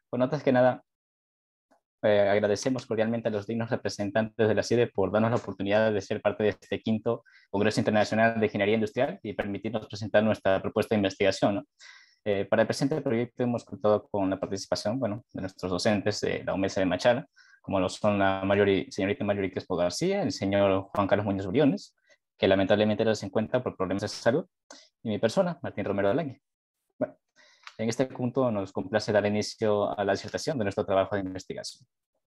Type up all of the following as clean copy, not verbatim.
Bueno, antes que nada, agradecemos cordialmente a los dignos representantes de la CIDE por darnos la oportunidad de ser parte de este quinto Congreso Internacional de Ingeniería Industrial y permitirnos presentar nuestra propuesta de investigación, ¿no? Para el presente proyecto hemos contado con la participación, bueno, de nuestros docentes de la UMESA de Machala, como lo son la señorita Marjorie Crespo García, el señor Juan Carlos Muñoz Briones, que lamentablemente no se encuentra por problemas de salud, y mi persona, Martín Romero Alaña. Bueno, en este punto nos complace dar inicio a la disertación de nuestro trabajo de investigación.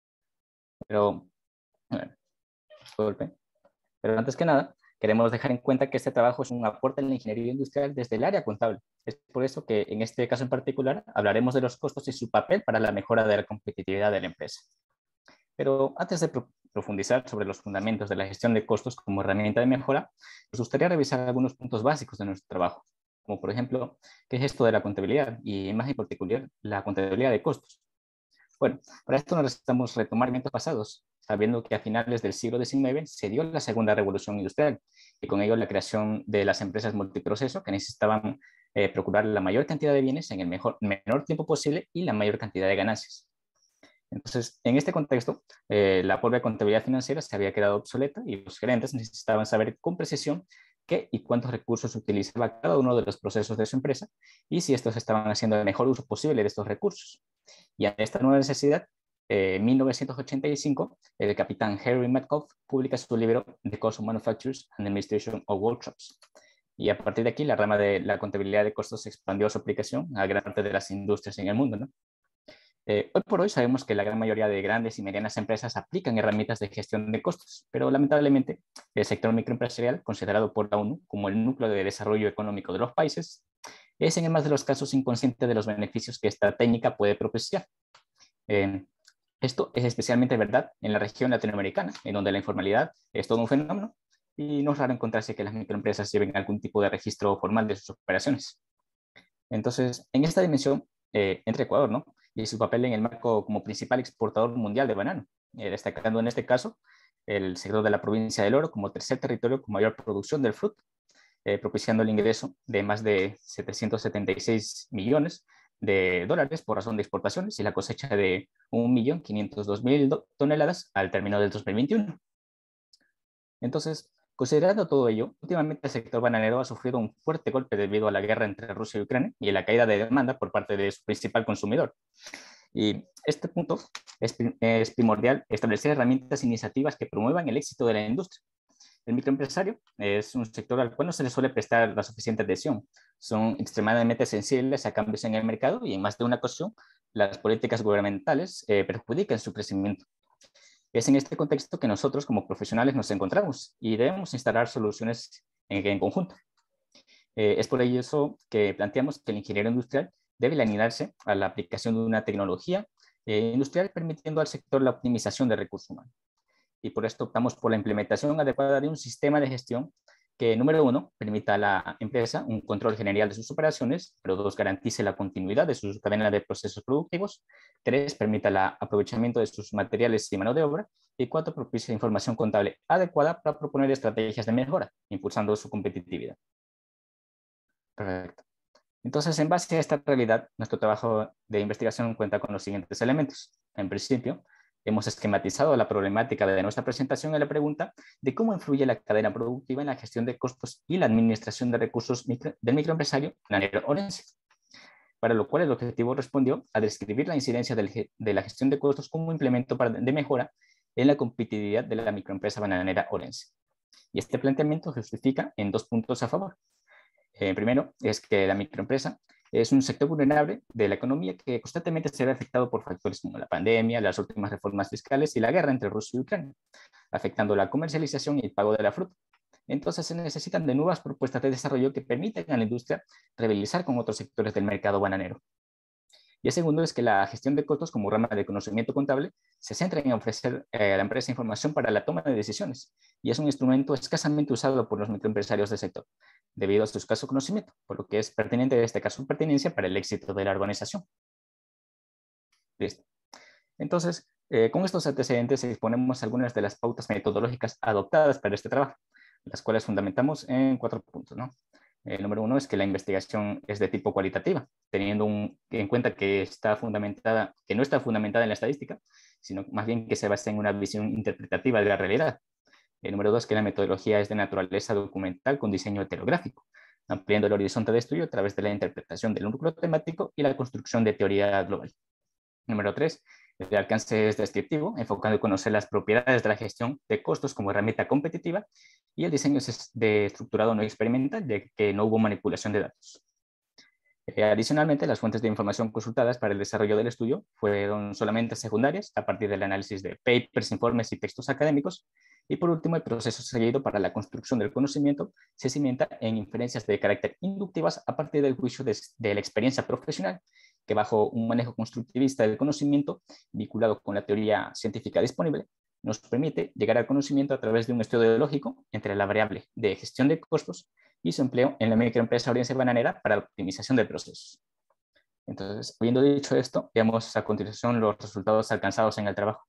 Pero, bueno, disculpe. Pero antes que nada, queremos dejar en cuenta que este trabajo es un aporte en la ingeniería industrial desde el área contable. Es por eso que en este caso en particular hablaremos de los costos y su papel para la mejora de la competitividad de la empresa. Pero antes de profundizar sobre los fundamentos de la gestión de costos como herramienta de mejora, nos gustaría revisar algunos puntos básicos de nuestro trabajo, como por ejemplo, qué es esto de la contabilidad y más en particular la contabilidad de costos. Bueno, para esto necesitamos retomar eventos pasados, sabiendo que a finales del siglo XIX se dio la segunda revolución industrial y con ello la creación de las empresas multiproceso que necesitaban procurar la mayor cantidad de bienes en el menor tiempo posible y la mayor cantidad de ganancias. Entonces, en este contexto, la propia contabilidad financiera se había quedado obsoleta y los gerentes necesitaban saber con precisión qué y cuántos recursos utilizaba cada uno de los procesos de su empresa y si estos estaban haciendo el mejor uso posible de estos recursos. Y a esta nueva necesidad, en 1985, el capitán Henry Metcalf publica su libro The Cost of Manufactures and Administration of Workshops. Y a partir de aquí, la rama de la contabilidad de costos expandió su aplicación a gran parte de las industrias en el mundo, ¿no? Hoy por hoy sabemos que la gran mayoría de grandes y medianas empresas aplican herramientas de gestión de costos, pero lamentablemente el sector microempresarial, considerado por la ONU como el núcleo de desarrollo económico de los países, es en el más de los casos inconsciente de los beneficios que esta técnica puede propiciar. Eh, Esto es especialmente verdad en la región latinoamericana, en donde la informalidad es todo un fenómeno y no es raro encontrarse que las microempresas lleven algún tipo de registro formal de sus operaciones. Entonces, en esta dimensión, entra Ecuador, ¿no? Y su papel en el marco como principal exportador mundial de banano, destacando en este caso el sector de la provincia del Oro como tercer territorio con mayor producción del fruto, propiciando el ingreso de más de 776 millones de dólares por razón de exportaciones y la cosecha de 1.502.000 toneladas al término del 2021. Entonces, considerando todo ello, últimamente el sector bananero ha sufrido un fuerte golpe debido a la guerra entre Rusia y Ucrania y a la caída de demanda por parte de su principal consumidor. Y este punto es primordial establecer herramientas e iniciativas que promuevan el éxito de la industria. El microempresario es un sector al cual no se le suele prestar la suficiente atención. Son extremadamente sensibles a cambios en el mercado y en más de una ocasión las políticas gubernamentales perjudican su crecimiento. Es en este contexto que nosotros como profesionales nos encontramos y debemos instalar soluciones en conjunto. Es por ello que planteamos que el ingeniero industrial debe alinearse a la aplicación de una tecnología industrial permitiendo al sector la optimización de recursos humanos. Y por esto optamos por la implementación adecuada de un sistema de gestión que, número uno, permita a la empresa un control general de sus operaciones, pero dos, garantice la continuidad de sus cadenas de procesos productivos, tres, permita el aprovechamiento de sus materiales y mano de obra, y cuatro, propicia información contable adecuada para proponer estrategias de mejora, impulsando su competitividad. Perfecto. Entonces, en base a esta realidad, nuestro trabajo de investigación cuenta con los siguientes elementos. En principio, hemos esquematizado la problemática de nuestra presentación en la pregunta de cómo influye la cadena productiva en la gestión de costos y la administración de recursos del microempresario bananero orense, para lo cual el objetivo respondió a describir la incidencia de la gestión de costos como implemento de mejora en la competitividad de la microempresa bananera orense. Y este planteamiento se justifica en dos puntos a favor. Primero, es que la microempresa es un sector vulnerable de la economía que constantemente se ve afectado por factores como la pandemia, las últimas reformas fiscales y la guerra entre Rusia y Ucrania, afectando la comercialización y el pago de la fruta. Entonces se necesitan de nuevas propuestas de desarrollo que permitan a la industria rivalizar con otros sectores del mercado bananero. Y el segundo es que la gestión de costos como rama de conocimiento contable se centra en ofrecer a la empresa información para la toma de decisiones y es un instrumento escasamente usado por los microempresarios del sector, debido a su escaso conocimiento, por lo que es pertinente destacar su pertinencia para el éxito de la organización. Listo. Entonces, con estos antecedentes exponemos algunas de las pautas metodológicas adoptadas para este trabajo, las cuales fundamentamos en 4 puntos, ¿no? El número uno es que la investigación es de tipo cualitativa, teniendo en cuenta que no está fundamentada en la estadística, sino más bien que se basa en una visión interpretativa de la realidad. El número dos, que la metodología es de naturaleza documental con diseño heterográfico, ampliando el horizonte de estudio a través de la interpretación del núcleo temático y la construcción de teoría global. Número tres, el alcance es descriptivo, enfocando en conocer las propiedades de la gestión de costos como herramienta competitiva, y el diseño es de estructurado no experimental, ya que no hubo manipulación de datos. Adicionalmente, las fuentes de información consultadas para el desarrollo del estudio fueron solamente secundarias a partir del análisis de papers, informes y textos académicos. Y por último, el proceso seguido para la construcción del conocimiento se cimienta en inferencias de carácter inductivas a partir del juicio de la experiencia profesional, que bajo un manejo constructivista del conocimiento vinculado con la teoría científica disponible, nos permite llegar al conocimiento a través de un estudio lógico entre la variable de gestión de costos y su empleo en la microempresa Orense Bananera para la optimización de procesos. Entonces, habiendo dicho esto, veamos a continuación los resultados alcanzados en el trabajo.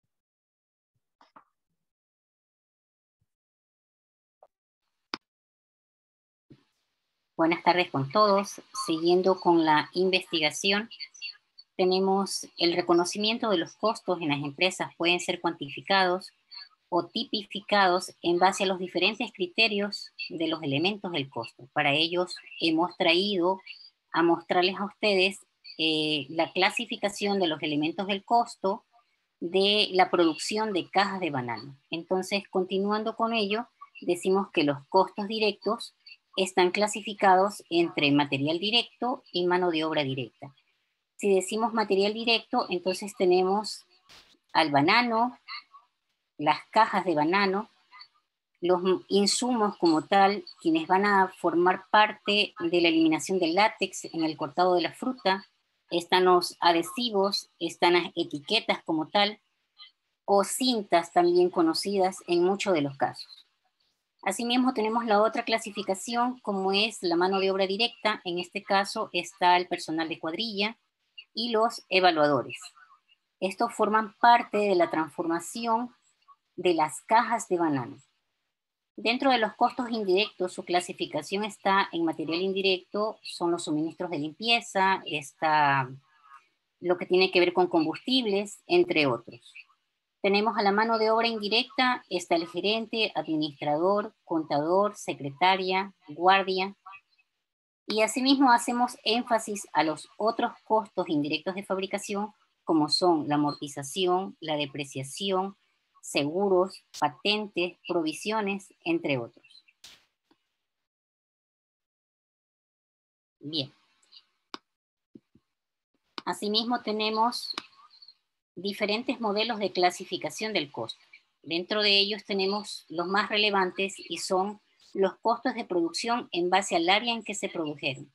Buenas tardes con todos. Siguiendo con la investigación, tenemos el reconocimiento de los costos en las empresas pueden ser cuantificados o tipificados en base a los diferentes criterios de los elementos del costo. Para ellos hemos traído a mostrarles a ustedes la clasificación de los elementos del costo de la producción de cajas de banano. Entonces, continuando con ello, decimos que los costos directos están clasificados entre material directo y mano de obra directa. Si decimos material directo, entonces tenemos al banano, las cajas de banano, los insumos como tal, quienes van a formar parte de la eliminación del látex en el cortado de la fruta, están los adhesivos, están las etiquetas como tal, o cintas también conocidas en muchos de los casos. Asimismo tenemos la otra clasificación como es la mano de obra directa, en este caso está el personal de cuadrilla y los evaluadores. Estos forman parte de la transformación de las cajas de banano. Dentro de los costos indirectos, su clasificación está en material indirecto, son los suministros de limpieza, está lo que tiene que ver con combustibles, entre otros. Tenemos a la mano de obra indirecta, está el gerente, administrador, contador, secretaria, guardia. Y asimismo hacemos énfasis a los otros costos indirectos de fabricación, como son la amortización, la depreciación, seguros, patentes, provisiones, entre otros. Bien. Asimismo tenemos diferentes modelos de clasificación del costo. Dentro de ellos tenemos los más relevantes y son los costos de producción en base al área en que se produjeron.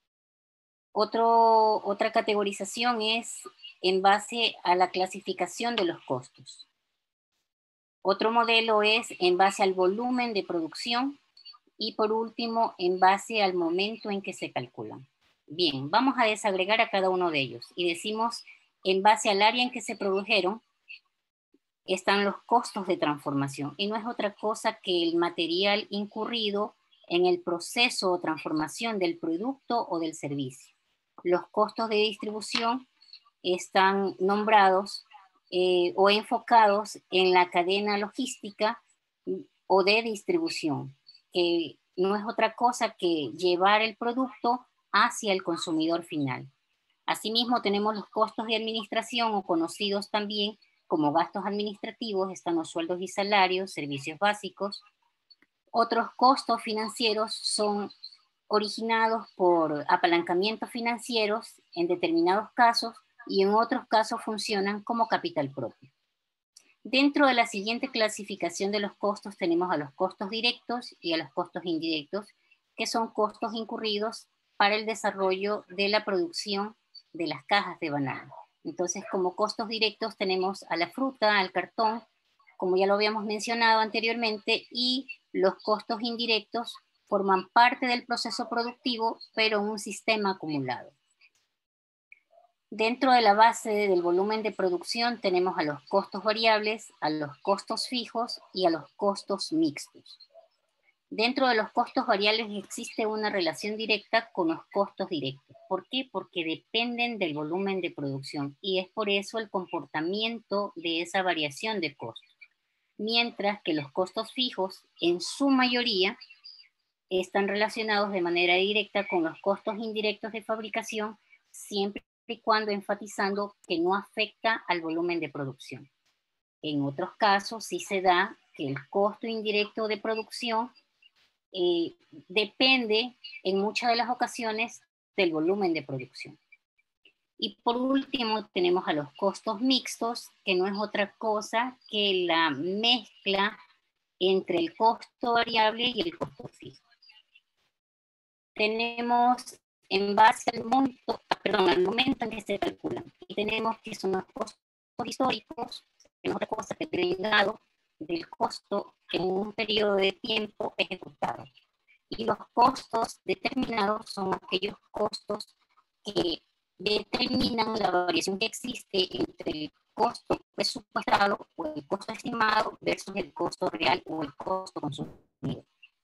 Otra categorización es en base a la clasificación de los costos. Otro modelo es en base al volumen de producción y por último en base al momento en que se calculan. Bien, vamos a desagregar a cada uno de ellos y decimos en base al área en que se produjeron están los costos de transformación y no es otra cosa que el material incurrido en el proceso o transformación del producto o del servicio. Los costos de distribución están nombrados o enfocados en la cadena logística o de distribución, que no es otra cosa que llevar el producto hacia el consumidor final. Asimismo, tenemos los costos de administración o conocidos también como gastos administrativos, están los sueldos y salarios, servicios básicos. Otros costos financieros son originados por apalancamientos financieros en determinados casos y en otros casos funcionan como capital propio. Dentro de la siguiente clasificación de los costos tenemos a los costos directos y a los costos indirectos, que son costos incurridos para el desarrollo de la producción de las cajas de banano. Entonces, como costos directos tenemos a la fruta, al cartón, como ya lo habíamos mencionado anteriormente, y los costos indirectos forman parte del proceso productivo, pero en un sistema acumulado. Dentro de la base del volumen de producción tenemos a los costos variables, a los costos fijos y a los costos mixtos. Dentro de los costos variables existe una relación directa con los costos directos. ¿Por qué? Porque dependen del volumen de producción y es por eso el comportamiento de esa variación de costos. Mientras que los costos fijos, en su mayoría, están relacionados de manera directa con los costos indirectos de fabricación, siempre y cuando enfatizando que no afecta al volumen de producción. En otros casos, sí se da que el costo indirecto de producción depende en muchas de las ocasiones del volumen de producción. Y por último tenemos a los costos mixtos, que no es otra cosa que la mezcla entre el costo variable y el costo fijo. Tenemos en base al monto, al momento en que se calculan, y tenemos que son los costos históricos, que no es otra cosa que el derivado del costo en un periodo de tiempo ejecutado. Y los costos determinados son aquellos costos que determinan la variación que existe entre el costo presupuestado o el costo estimado versus el costo real o el costo consumido.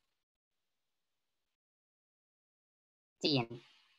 Siguiente.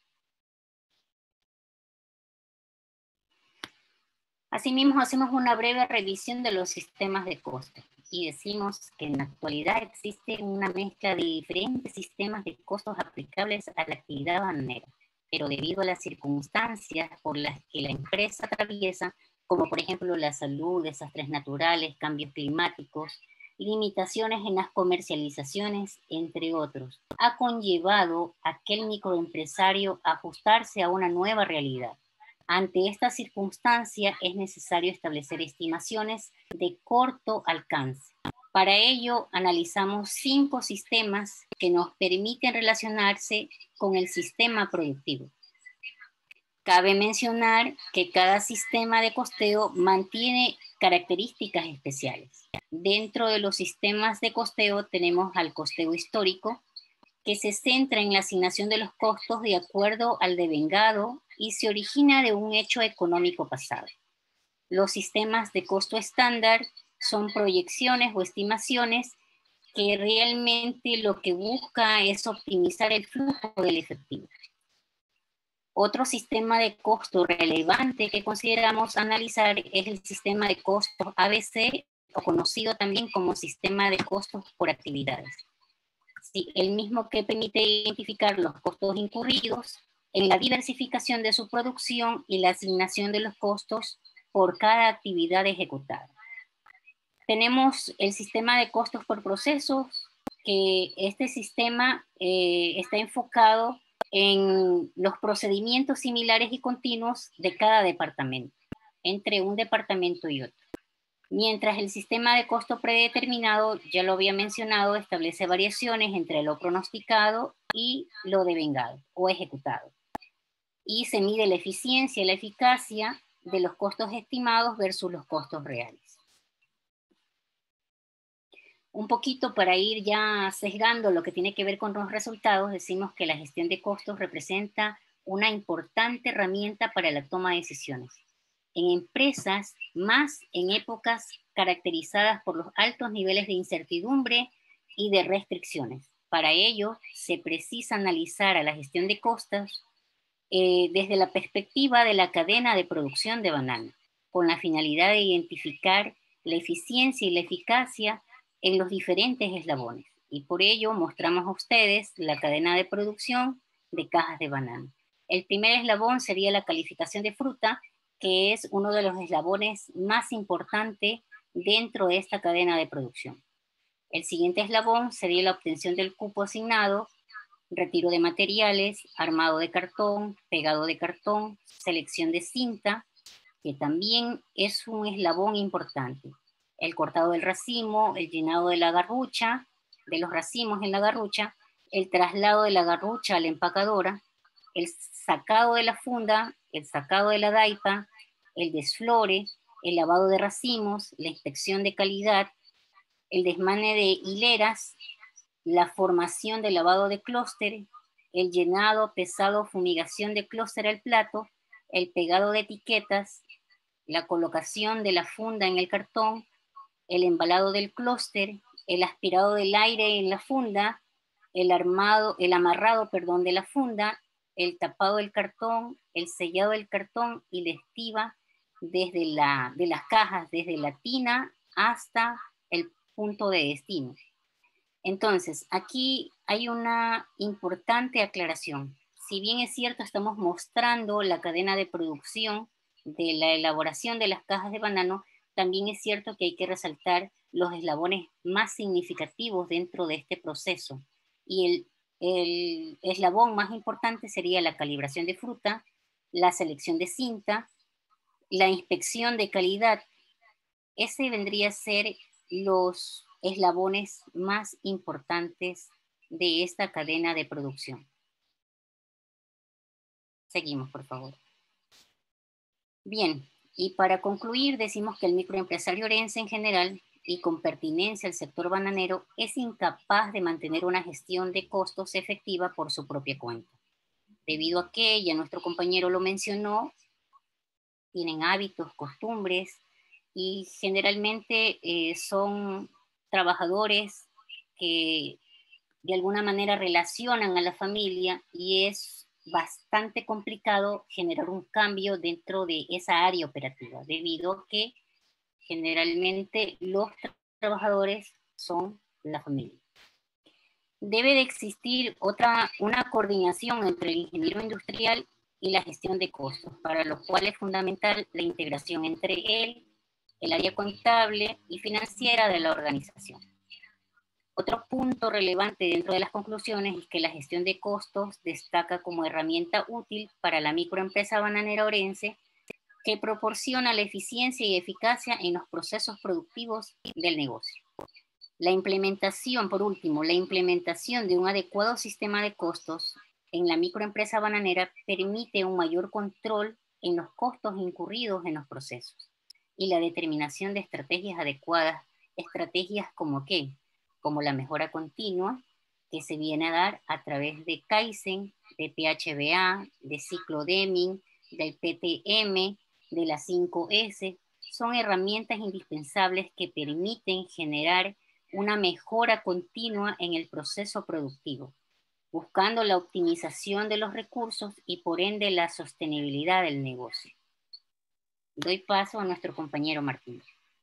Asimismo, hacemos una breve revisión de los sistemas de costo y decimos que en la actualidad existe una mezcla de diferentes sistemas de costos aplicables a la actividad bananera, pero debido a las circunstancias por las que la empresa atraviesa, como por ejemplo la salud, desastres naturales, cambios climáticos, limitaciones en las comercializaciones, entre otros, ha conllevado a aquel microempresario a ajustarse a una nueva realidad. Ante esta circunstancia es necesario establecer estimaciones de corto alcance. Para ello analizamos 5 sistemas que nos permiten relacionarse con el sistema productivo. Cabe mencionar que cada sistema de costeo mantiene características especiales. Dentro de los sistemas de costeo tenemos al costeo histórico, que se centra en la asignación de los costos de acuerdo al devengado y se origina de un hecho económico pasado. Los sistemas de costo estándar son proyecciones o estimaciones que realmente lo que busca es optimizar el flujo del efectivo. Otro sistema de costo relevante que consideramos analizar es el sistema de costos ABC, o conocido también como sistema de costos por actividades. Sí, el mismo que permite identificar los costos incurridos en la diversificación de su producción y la asignación de los costos por cada actividad ejecutada. Tenemos el sistema de costos por procesos, que este sistema está enfocado en los procedimientos similares y continuos de cada departamento, entre un departamento y otro. Mientras el sistema de costo predeterminado, ya lo había mencionado, establece variaciones entre lo pronosticado y lo devengado o ejecutado. Y se mide la eficiencia y la eficacia de los costos estimados versus los costos reales. Un poquito para ir ya sesgando lo que tiene que ver con los resultados, decimos que la gestión de costos representa una importante herramienta para la toma de decisiones. En empresas, más en épocas caracterizadas por los altos niveles de incertidumbre y de restricciones. Para ello, se precisa analizar a la gestión de costos desde la perspectiva de la cadena de producción de banana, con la finalidad de identificar la eficiencia y la eficacia en los diferentes eslabones. Y por ello mostramos a ustedes la cadena de producción de cajas de banana. El primer eslabón sería la calificación de fruta, que es uno de los eslabones más importantes dentro de esta cadena de producción. El siguiente eslabón sería la obtención del cupo asignado, retiro de materiales, armado de cartón, pegado de cartón, selección de cinta, que también es un eslabón importante. El cortado del racimo, el llenado de la garrucha, de los racimos en la garrucha, el traslado de la garrucha a la empacadora, el sacado de la funda, el sacado de la daipa, el desflore, el lavado de racimos, la inspección de calidad, el desmane de hileras, la formación de lavado de clúster, el llenado, pesado, fumigación de clúster al plato, el pegado de etiquetas, la colocación de la funda en el cartón, el embalado del clúster, el aspirado del aire en la funda, el amarrado, perdón, de la funda, el tapado del cartón, el sellado del cartón y la estiba desde de las cajas, desde la tina hasta el punto de destino. Entonces, aquí hay una importante aclaración. Si bien es cierto, estamos mostrando la cadena de producción de la elaboración de las cajas de banano, también es cierto que hay que resaltar los eslabones más significativos dentro de este proceso. Y el eslabón más importante sería la calibración de fruta, la selección de cinta, la inspección de calidad. Ese vendría a ser los eslabones más importantes de esta cadena de producción. Seguimos, por favor. Bien, y para concluir, decimos que el microempresario orense en general y con pertinencia al sector bananero es incapaz de mantener una gestión de costos efectiva por su propia cuenta. Debido a que, ya nuestro compañero lo mencionó, tienen hábitos, costumbres y generalmente son trabajadores que de alguna manera relacionan a la familia y es bastante complicado generar un cambio dentro de esa área operativa, debido a que generalmente los trabajadores son la familia. Debe de existir una coordinación entre el ingeniero industrial y la gestión de costos, para lo cual es fundamental la integración entre él, el área contable y financiera de la organización. Otro punto relevante dentro de las conclusiones es que la gestión de costos destaca como herramienta útil para la microempresa bananera orense, que proporciona la eficiencia y eficacia en los procesos productivos del negocio. La implementación, por último, la implementación de un adecuado sistema de costos en la microempresa bananera permite un mayor control en los costos incurridos en los procesos y la determinación de estrategias adecuadas, estrategias como ¿qué? Como la mejora continua, que se viene a dar a través de Kaizen, de PHBA, de ciclo Deming, del PTM, de las 5S, son herramientas indispensables que permiten generar una mejora continua en el proceso productivo, buscando la optimización de los recursos y por ende la sostenibilidad del negocio. Doy paso a nuestro compañero Martín.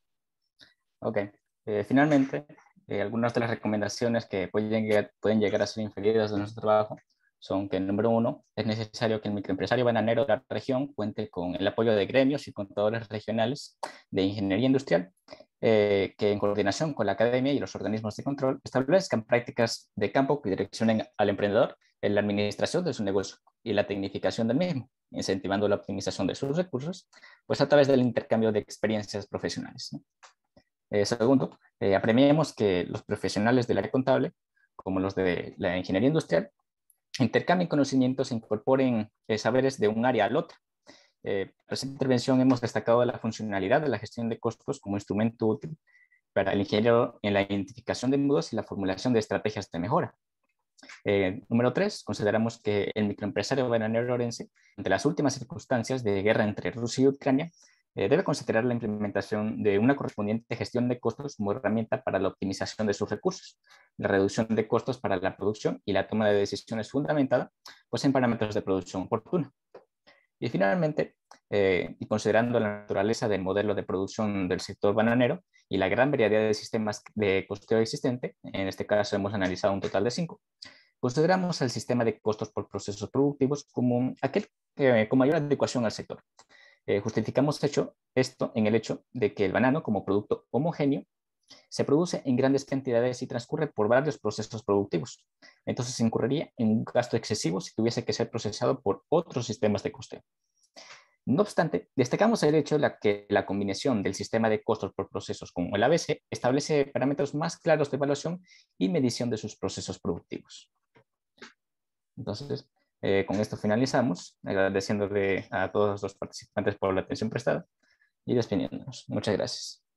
Ok, finalmente, algunas de las recomendaciones que pueden llegar a ser inferidas de nuestro trabajo son que, número uno, es necesario que el microempresario bananero de la región cuente con el apoyo de gremios y contadores regionales de ingeniería industrial, que en coordinación con la academia y los organismos de control establezcan prácticas de campo que direccionen al emprendedor en la administración de su negocio y la tecnificación del mismo, incentivando la optimización de sus recursos, pues a través del intercambio de experiencias profesionales, ¿no? Segundo, apremiemos que los profesionales del área contable, como los de la ingeniería industrial, intercambien conocimientos e incorporen saberes de un área al otro. En esta intervención hemos destacado la funcionalidad de la gestión de costos como instrumento útil para el ingeniero en la identificación de nudos y la formulación de estrategias de mejora. Número 3, consideramos que el microempresario bananero orense, ante las últimas circunstancias de guerra entre Rusia y Ucrania, debe considerar la implementación de una correspondiente gestión de costos como herramienta para la optimización de sus recursos, la reducción de costos para la producción y la toma de decisiones fundamentada pues, en parámetros de producción oportuna. Y finalmente, y considerando la naturaleza del modelo de producción del sector bananero y la gran variedad de sistemas de costeo existente, en este caso hemos analizado un total de 5, consideramos el sistema de costos por procesos productivos como aquel con mayor adecuación al sector. Justificamos esto en el hecho de que el banano, como producto homogéneo, se produce en grandes cantidades y transcurre por varios procesos productivos. Entonces incurriría en un gasto excesivo si tuviese que ser procesado por otros sistemas de costeo. No obstante, destacamos el hecho de que la combinación del sistema de costos por procesos con el ABC establece parámetros más claros de evaluación y medición de sus procesos productivos. Entonces, con esto finalizamos, agradeciéndole a todos los participantes por la atención prestada y despidiéndonos. Muchas gracias.